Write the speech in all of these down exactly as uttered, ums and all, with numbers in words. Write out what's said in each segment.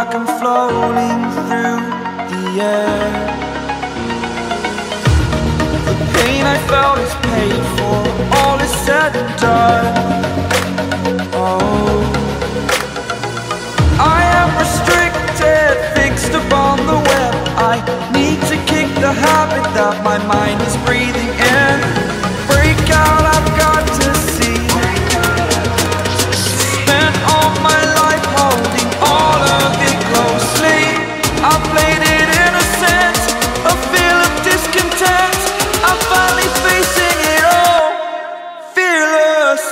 like I'm floating through the air. The pain I felt is paid for, all is said and done. Oh, I am restricted, fixed upon the web. I need to kick the habit that my mind is breathing in. Break out, I've got to see. Spent all my life holding all of it closely. I played it innocent, a feel of discontent. I'm finally facing it all, fearless.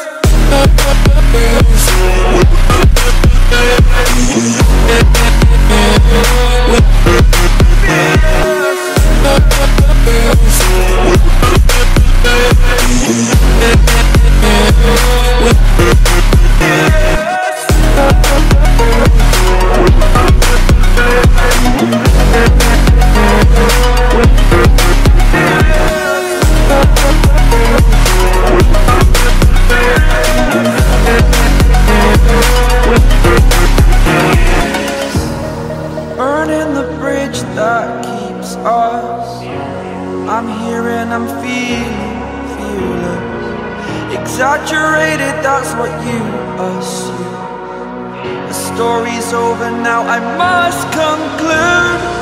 Burning the bridge that keeps us. I'm here and I'm feeling fearless. Exaggerated, that's what you assume. The story's over now, I must conclude.